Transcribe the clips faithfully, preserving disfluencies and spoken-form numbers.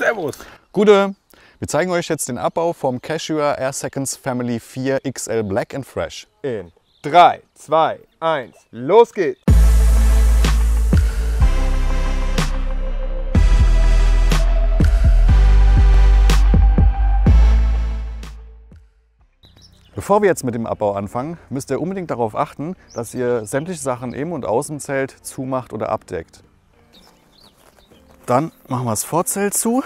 Servus. Gute. Wir zeigen euch jetzt den Abbau vom Cashua Air Seconds Family vier X L Black and Fresh. In drei, zwei, eins, los geht's. Bevor wir jetzt mit dem Abbau anfangen, müsst ihr unbedingt darauf achten, dass ihr sämtliche Sachen im und aus dem Zelt zumacht oder abdeckt. Dann machen wir das Vorzelt zu.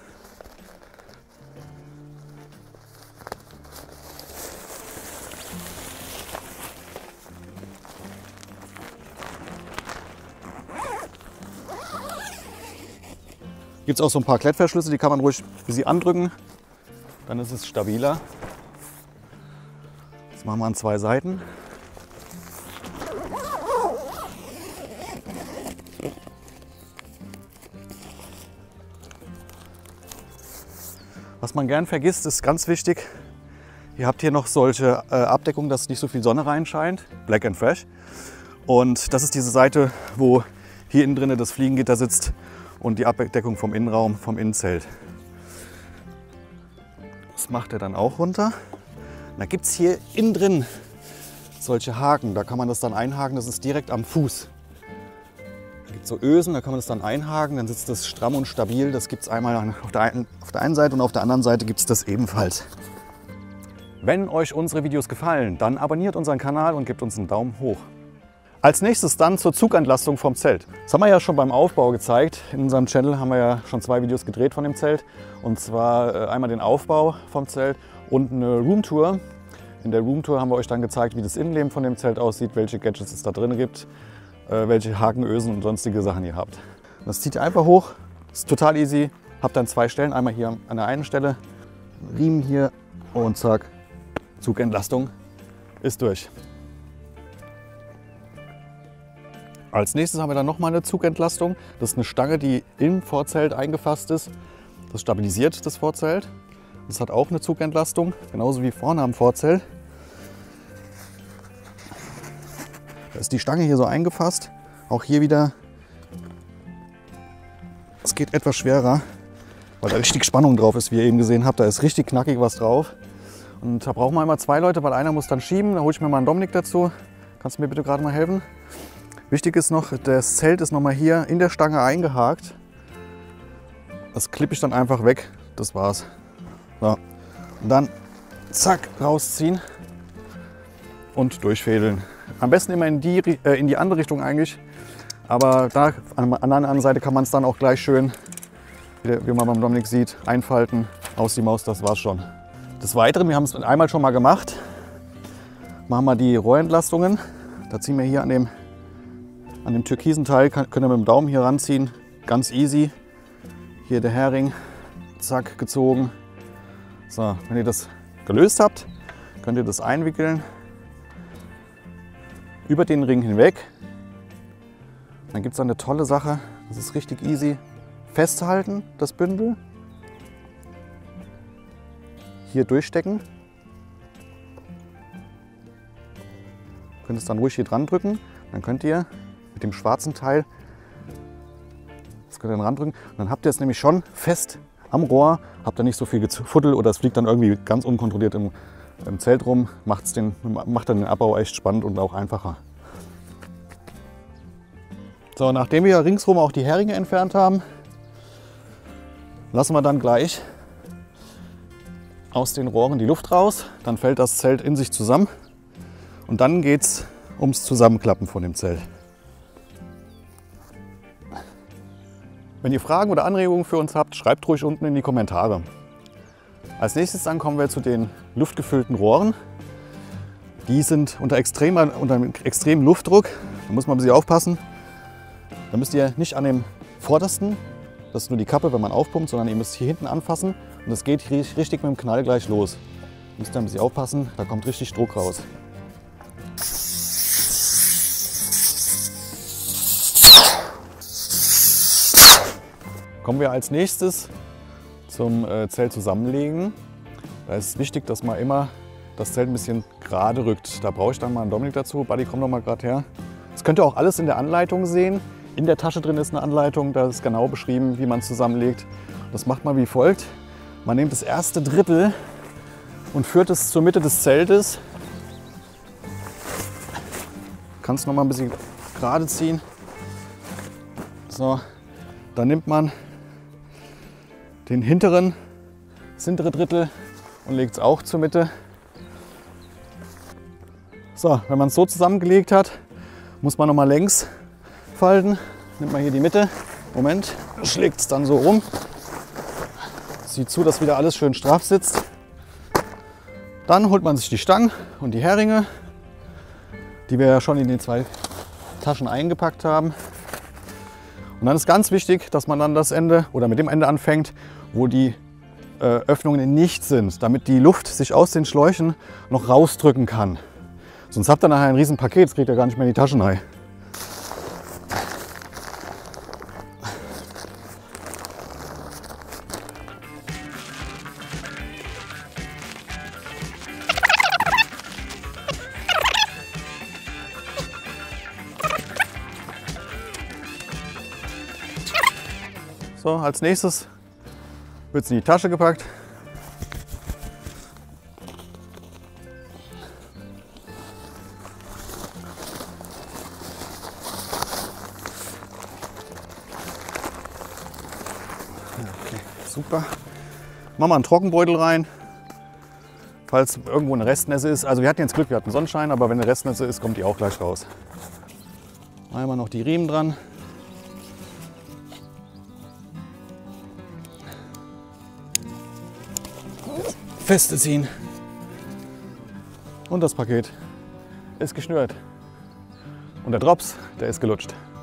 Gibt es auch so ein paar Klettverschlüsse, die kann man ruhig ein bisschen andrücken, dann ist es stabiler. Das machen wir an zwei Seiten. Was man gern vergisst, ist ganz wichtig, ihr habt hier noch solche äh, Abdeckungen, dass nicht so viel Sonne reinscheint, Black and Fresh. Und das ist diese Seite, wo hier innen drin das Fliegengitter sitzt und die Abdeckung vom Innenraum, vom Innenzelt. Das macht er dann auch runter. Da gibt es hier innen drin solche Haken, da kann man das dann einhaken, das ist direkt am Fuß. Da gibt es so Ösen, da kann man das dann einhaken, dann sitzt das stramm und stabil. Das gibt es einmal auf der, einen, auf der einen Seite und auf der anderen Seite gibt es das ebenfalls. Wenn euch unsere Videos gefallen, dann abonniert unseren Kanal und gebt uns einen Daumen hoch. Als nächstes dann zur Zugentlastung vom Zelt. Das haben wir ja schon beim Aufbau gezeigt. In unserem Channel haben wir ja schon zwei Videos gedreht von dem Zelt. Und zwar einmal den Aufbau vom Zelt und eine Roomtour. In der Roomtour haben wir euch dann gezeigt, wie das Innenleben von dem Zelt aussieht, welche Gadgets es da drin gibt, welche Hakenösen und sonstige Sachen ihr habt. Das zieht ihr einfach hoch, ist total easy. Habt dann zwei Stellen, einmal hier an der einen Stelle, Riemen hier und zack, Zugentlastung ist durch. Als nächstes haben wir dann nochmal eine Zugentlastung. Das ist eine Stange, die im Vorzelt eingefasst ist. Das stabilisiert das Vorzelt. Das hat auch eine Zugentlastung, genauso wie vorne am Vorzelt. Da ist die Stange hier so eingefasst. Auch hier wieder. Es geht etwas schwerer, weil da richtig Spannung drauf ist, wie ihr eben gesehen habt. Da ist richtig knackig was drauf. Und da brauchen wir immer zwei Leute, weil einer muss dann schieben. Da hole ich mir mal einen Dominik dazu. Kannst du mir bitte gerade mal helfen? Wichtig ist noch, das Zelt ist noch mal hier in der Stange eingehakt. Das klippe ich dann einfach weg. Das war's. So. Und dann zack, rausziehen und durchfädeln. Am besten immer in die, äh, in die andere Richtung eigentlich. Aber da an der anderen Seite kann man es dann auch gleich schön, wie man beim Dominik sieht, einfalten. Aus die Maus, das war's schon. Des Weiteren, wir haben es einmal schon mal gemacht, machen wir die Rohrentlastungen. Da ziehen wir hier an dem, an dem türkisen Teil, könnt ihr mit dem Daumen hier ranziehen. Ganz easy. Hier der Hering, zack, gezogen. So, wenn ihr das gelöst habt, könnt ihr das einwickeln über den Ring hinweg. Dann gibt es eine tolle Sache, das ist richtig easy. Festhalten, das Bündel. Hier durchstecken. Ihr könnt es dann ruhig hier dran drücken. Dann könnt ihr mit dem schwarzen Teil, das könnt ihr dann randrücken. Und dann habt ihr es nämlich schon fest am Rohr, habt ihr nicht so viel Gefuddel oder es fliegt dann irgendwie ganz unkontrolliert im, im Zelt rum, macht's den, macht dann den Abbau echt spannend und auch einfacher. So, nachdem wir ringsherum auch die Heringe entfernt haben, lassen wir dann gleich aus den Rohren die Luft raus. Dann fällt das Zelt in sich zusammen und dann geht es ums Zusammenklappen von dem Zelt. Wenn ihr Fragen oder Anregungen für uns habt, schreibt ruhig unten in die Kommentare. Als nächstes dann kommen wir zu den luftgefüllten Rohren. Die sind unter, extremer, unter einem extremen Luftdruck. Da muss man ein bisschen aufpassen. Da müsst ihr nicht an dem vordersten, das ist nur die Kappe, wenn man aufpumpt, sondern ihr müsst hier hinten anfassen. Und das geht richtig mit dem Knall gleich los. Da müsst ihr ein bisschen aufpassen, da kommt richtig Druck raus. Kommen wir als nächstes zum äh, Zelt zusammenlegen. Da ist es wichtig, dass man immer das Zelt ein bisschen gerade rückt. Da brauche ich dann mal einen Dominik dazu. Buddy, komm doch mal gerade her. Das könnt ihr auch alles in der Anleitung sehen, In der Tasche drin ist eine Anleitung, da ist genau beschrieben, wie man es zusammenlegt. Das macht man wie folgt. Man nimmt das erste Drittel und führt es zur Mitte des Zeltes. Kannst noch mal ein bisschen gerade ziehen. So, dann nimmt man den hinteren, das hintere Drittel und legt es auch zur Mitte. So, wenn man es so zusammengelegt hat, muss man noch mal längs falten. Nimmt man hier die Mitte. Moment, schlägt es dann so rum. Sieht zu, dass wieder alles schön straff sitzt. Dann holt man sich die Stangen und die Heringe, die wir ja schon in den zwei Taschen eingepackt haben. Und dann ist ganz wichtig, dass man dann das Ende oder mit dem Ende anfängt, wo die äh, Öffnungen nicht sind, damit die Luft sich aus den Schläuchen noch rausdrücken kann. Sonst habt ihr nachher ein riesen Paket, das kriegt ihr gar nicht mehr in die Taschen rein. So, als nächstes wird es in die Tasche gepackt. Okay, super. Machen wir einen Trockenbeutel rein, falls irgendwo eine Restnässe ist. Also wir hatten jetzt Glück, wir hatten Sonnenschein, aber wenn eine Restnässe ist, kommt die auch gleich raus. Einmal noch die Riemen dran. Feste ziehen und das Paket ist geschnürt und der Drops, der ist gelutscht.